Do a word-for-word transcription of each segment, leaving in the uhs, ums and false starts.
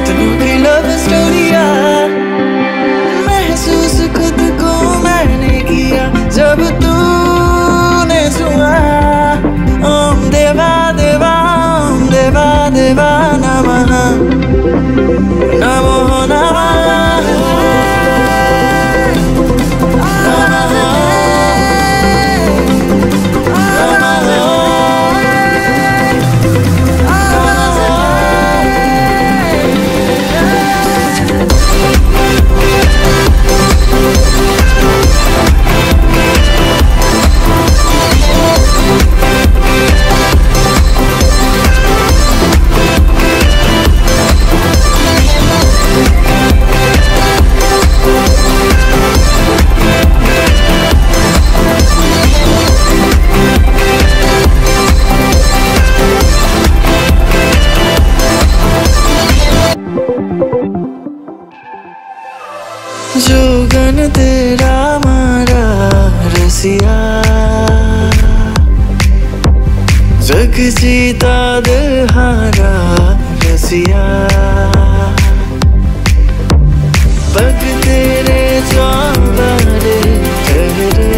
कितनों की लव स्टोरिया महसूस खुद को मैंने किया जब तूने सुना ओम देवा देवा ओम देवा देवा नमः नमो नमः जोगन तेरा मारा रसिया जग जीता दिल हारा रसिया पग तेरे चौबारे ठहरे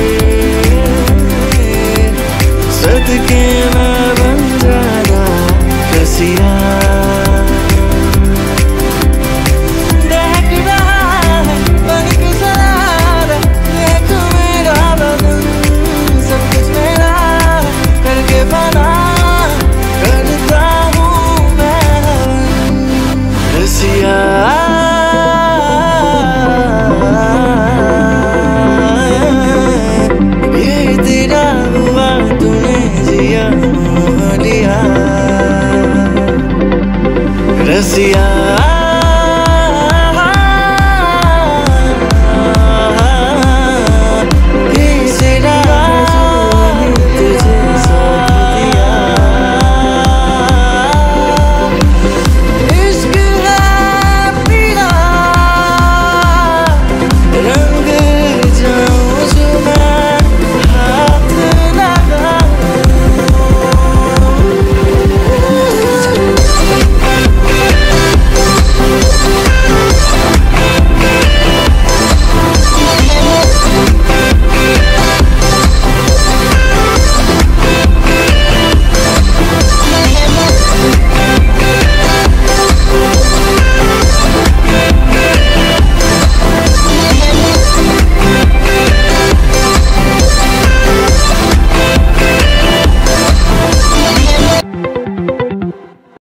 सदके मैं बंजारा रसिया ये तेरा हुआ तूने जिया लिया रसिया।